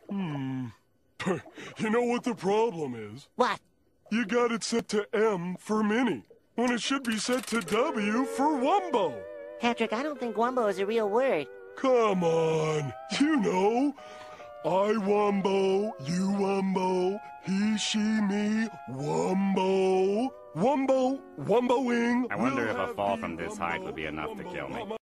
You know what the problem is? What? You got it set to M for Minnie, when it should be set to W for Wumbo. Patrick, I don't think Wumbo is a real word. Come on, you know. I Wumbo, you Wumbo, he, she, me, Wumbo. Wumbo, Wumboing. I wonder if a fall from this height would be enough to kill me.